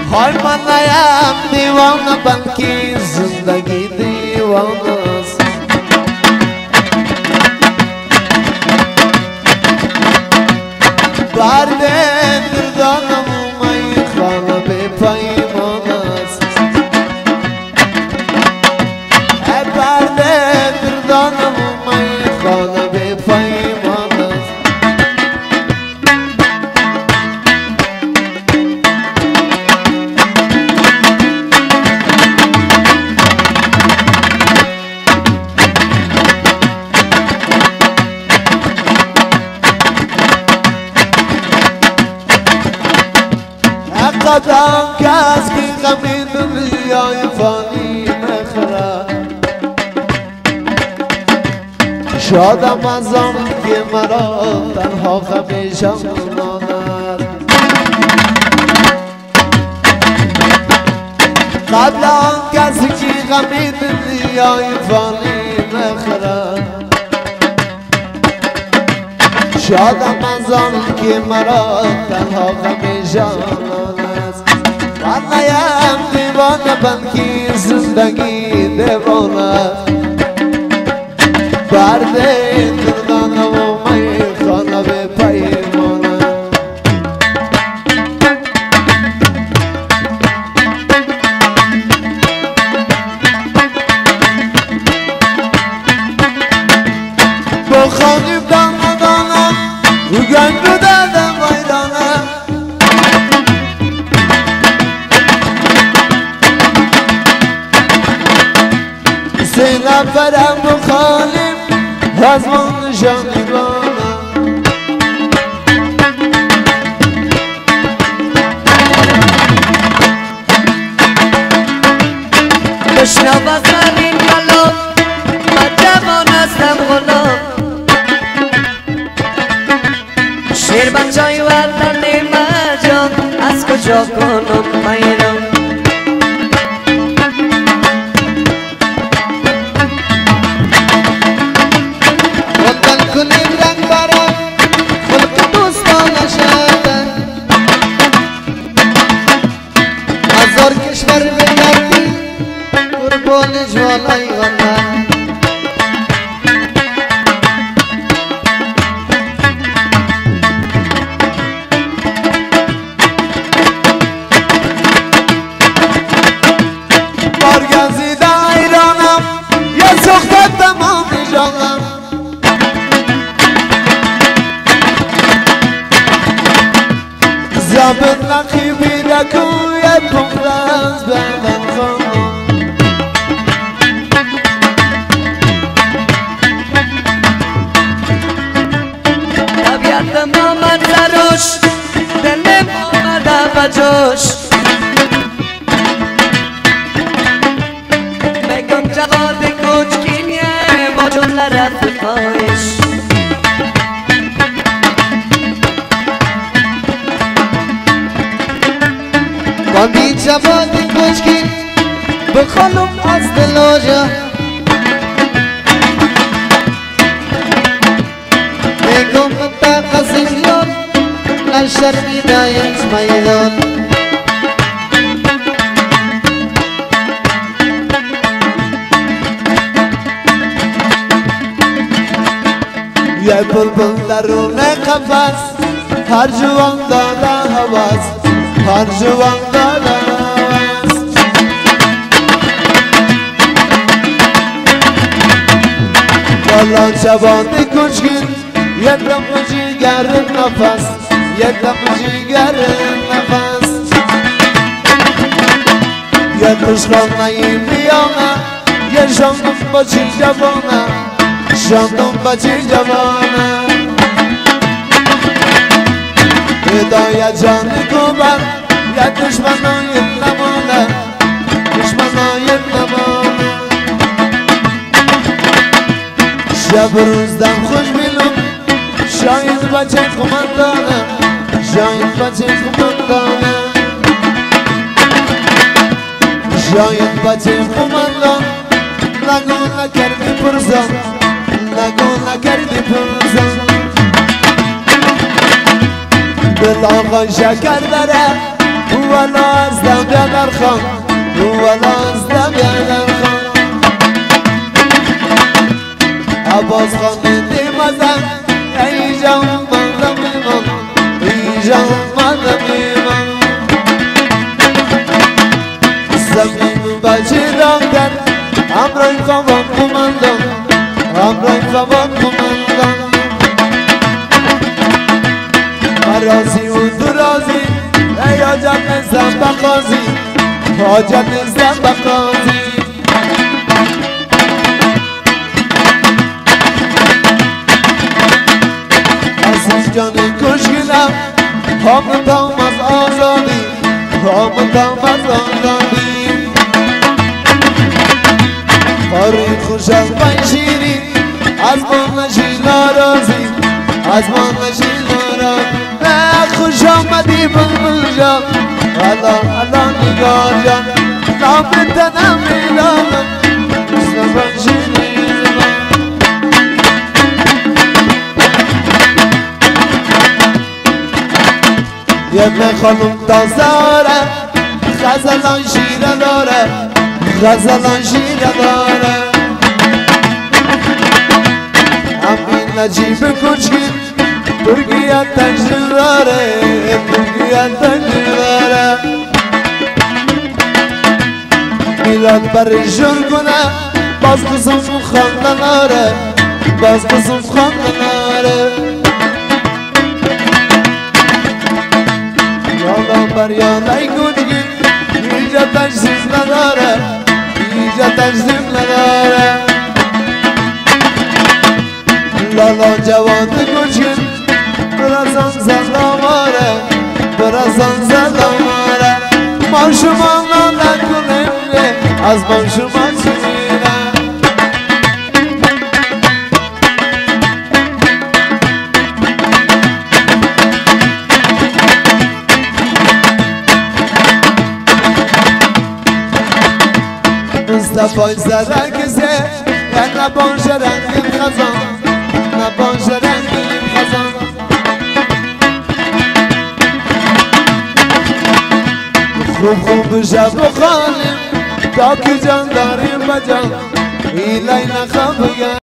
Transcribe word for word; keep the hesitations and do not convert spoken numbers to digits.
های من نیم دیوانه بلکه زندگی دیوانه است برده دردانم اومای خانه به پیمان است برده دردانم اومای خانه به پیمان است قدم کس که غمی دنیای فانی نخره شادم از آن که مرا تنها همیشه ماند قبل آن کسی که غمی دنیای فانی نخره شادم از آن که مرا تنها همیشه ماند من نیم دیوانه بلکه زندگی دیوانه برده دردانه و می خانه به پیمانه بخانیم دانه دانه و گنگ رو دادم میدانه سه نفرم بخانیم از من جانبانه بشنو از من این کلام من جوان هستم غلام شیر بچای وطن مجان از کجا کنم میرم کشور بگردی قربان جوانای غنم بارگزیده ایرانم یه سخته تمام جانم زابط نقیبی رکوی پمرز بندن خانم طبیعت ما منظروش دل ما آمده بجوش میگم جواد کوچکینیه با جمله رفقایش با بی جواد کوچکین بخالم از دلاجا میگم تا قصیدیان نشرمیدایت میدان یه بلبل درون قفس هر جوان داده هواز هر جوان داده هواز والا جوان کوچکین یه دم جیگر نفس یه دم جیگر نفس یه کشخانه میانه یه شاندم با چی جوانه شاندم با چی جوانه هدایه جان کوبن یه دشمنای نمانه دشمنای نمانه شب روز دم خوش بیلم شاید بچه خمندانه شاید بچه خمندانه شاید بچه خمندان نگو نکردی پرزان نگو نکردی پرزان دل آقا شکر داره والا از دم خان ولا ازدم یادن خان عباس خان دیمازم ای جان مندم ایمان ای جان مندم ایمان زمین بچه راندن همراه خوابان کماندان همراه خوابان کماندان مرازی و درازی ای آجت نزم بقازی آجت نزم بقازی عزیز جان کشگیدم آمدم از آزادی آمدم از آزادی آری خوش از بنشیری از من نشی نارازی از من نشی نارازی خوش آمدی بلبل جان الا الا نگار جان نام تنم میدانم مثل بنشیری یه خانم تازاره غزلان شیره داره غزلان شیره داره همین نجیب کچکین ترکیه تجلیل داره ترکیه تجلیل داره میلاد برای جور کنه باز قسم خانده ناره باز قسم خانده ناره یادم بر یادای گونگی اینجا تجلیل نداره اینجا تجلیل نداره لالا جواد کچکین برازان زلاماره برازان زلاماره ما شما نکنیم از ما شما چیزیره مصطفی زرکزه یا نباشه رنگیم خزان نباشه رنگیم خزان خوب خوب شب و خانیم تا که جان داریم بجان ایلای نخواب بگن